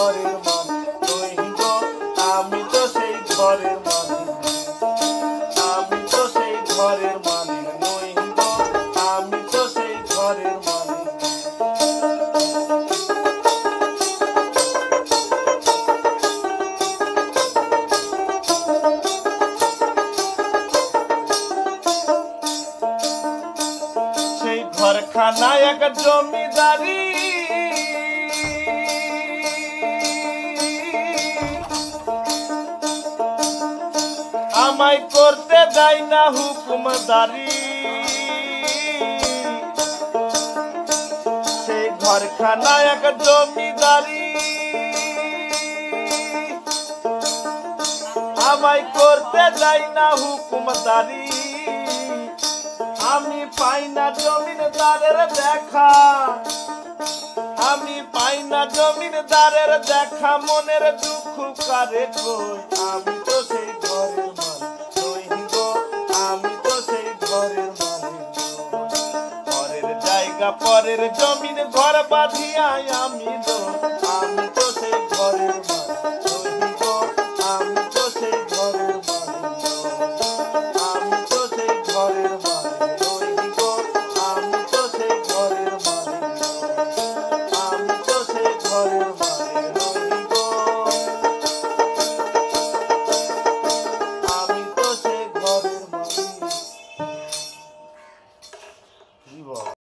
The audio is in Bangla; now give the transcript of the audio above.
ঘরের মালিক নই গো, আমি তো সেই ঘরের মালিক, আমি তো সেই ঘরের মালিক নই গো, আমি তো সেই ঘরের মালিক। সেই ঘরখানায় এক জমিদারি, আমায় করতে দেয় না হুকুমদারি। সেই ঘরখানায় এক জমিদারি, আমায় করতে দেয় না হুকুমদারি। আমি পাই না জমিনদারের দেখা, আমি পাই না জমিনদারের দেখা, মনের দুঃখ কারে কই, আমি তো সেই ঘরের মালিক নই গো, আমি তো সেই ঘরের মালিক। পরের জায়গা পরের জমিন ঘর বাঁধিয়া আমি তো, আমি তো সেই ঘরের মালিক নই গো, আমি তো সেই ঘরের মালিক, আমি তো সেই ঘরের মালিক নই গো, আমি তো সেই ঘরের মালিক, আমি তো সেই ঘরের মালিক নই।